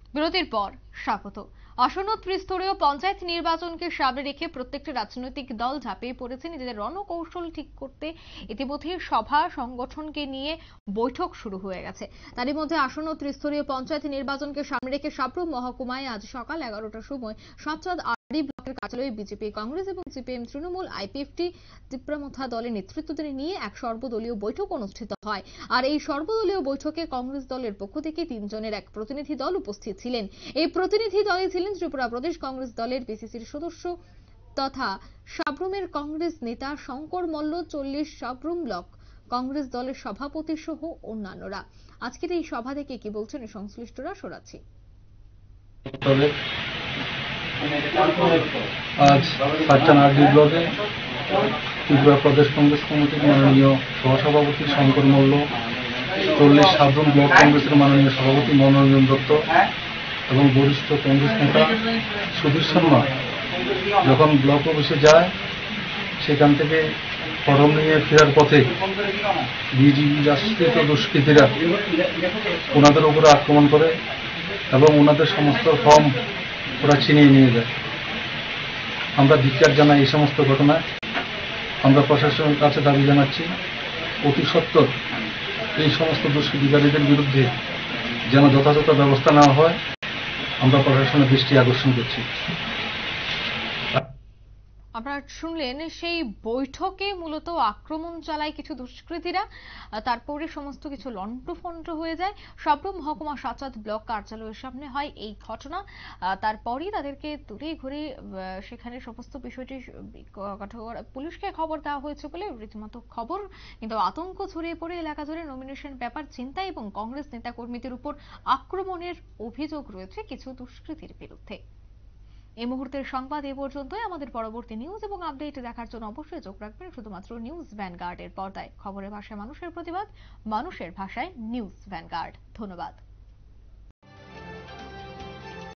বিরতির পর স্বাগত। আসন্ন ত্রিস্তরীয় পঞ্চায়েত নির্বাচনকে সামনে রেখে প্রত্যেকটি রাজনৈতিক দল ঝাঁপিয়ে পড়েছে নিজেদের রণকৌশল ঠিক করতে। ইতিমধ্যে সভা সংগঠনকে নিয়ে বৈঠক শুরু হয়ে গেছে। তারই মধ্যে আসন্ন ত্রিস্তরীয় পঞ্চায়েত নির্বাচনকে সামনে রেখে সাপ্রুম মহকুমায় আজ সকাল 11টার সময় সাতচাঁদ আরডি ব্লকের কার্যালয়ে বিজেপি, কংগ্রেস এবং সিপিএম, তৃণমূল, আইপিএফটি, তীব্রমথা দলের নেতৃত্বদের নিয়ে এক সর্বদলীয় বৈঠক অনুষ্ঠিত হয়। আর এই সর্বদলীয় বৈঠকে কংগ্রেস দলের পক্ষ থেকে 3 জনের এক প্রতিনিধি দল উপস্থিত ছিলেন। এই প্রতিনিধি দলে ছিলেন ত্রিপুরা প্রদেশ কংগ্রেস দলের পিসিসির সদস্য তথা সাব্রুমের কংগ্রেস নেতা শঙ্কর মল্ল, 40 সাব্রুম ব্লক কংগ্রেস দলের সভাপতি সহ অন্যান্যরা। আজকের এই সভা থেকে কি বলছেন সংশ্লিষ্টরা শোনাচ্ছি। আজ সাতচাঁদ আরডি ব্লকে ত্রিপুরা প্রদেশ কংগ্রেস কমিটির মাননীয় সহসভাপতি শঙ্কর মল্ল, 40 সাব্রুম ব্লক কংগ্রেসের মাননীয় সভাপতি মনোরঞ্জন দত্ত এবং বরিষ্ঠ কংগ্রেস নেতা সুধীর শর্মা যখন ব্লক অফিসে যায়, সেখান থেকে ফরম নিয়ে ফেরার পথে বিজেপি আশ্রিত দুষ্কৃতীরা ওনাদের উপরে আক্রমণ করে এবং ওনাদের সমস্ত ফর্ম ওরা ছিনিয়ে নিয়ে যায়। আমরা ধিক্কার জানাই এই সমস্ত ঘটনায়। আমরা প্রশাসনের কাছে দাবি জানাচ্ছি অতি সত্বর এই সমস্ত দুষ্কৃতিকারীদের বিরুদ্ধে যেন যথাযথ ব্যবস্থা নেওয়া হয়। আমরা প্রশাসনের দৃষ্টি আকর্ষণ করছি। আপনারা শুনলেন সেই বৈঠকে মূলত আক্রমণ চালায় কিছু দুষ্কৃতীরা, তারপরে সমস্ত কিছু লন্ডভন্ড হয়ে যায়। সাব্রুম মহকুমা সাতচাঁদ ব্লক কার্যালয়ের সামনে হয় এই ঘটনা। তারপরই তাদেরকে দূরে ঘুরে সেখানে সমস্ত বিষয়টি পুলিশকে খবর দেওয়া হয়েছে বলে রীতিমতো খবর, কিন্তু আতঙ্ক ছড়িয়ে পড়ে এলাকা জুড়ে। নমিনেশন পেপার ছিনতাই এবং কংগ্রেস নেতাকর্মীদের উপর আক্রমণের অভিযোগ রয়েছে কিছু দুষ্কৃতীর বিরুদ্ধে। এই মুহূর্তের সংবাদ এ পর্যন্তই। আমাদের পরবর্তী নিউজ এবং আপডেট দেখার জন্য অবশ্যই চোখ রাখবেন শুধুমাত্র নিউজ ভ্যানগার্ডের পর্দায়। খবরের ভাষায় মানুষের প্রতিবাদ, মানুষের ভাষায় নিউজ ভ্যানগার্ড। ধন্যবাদ।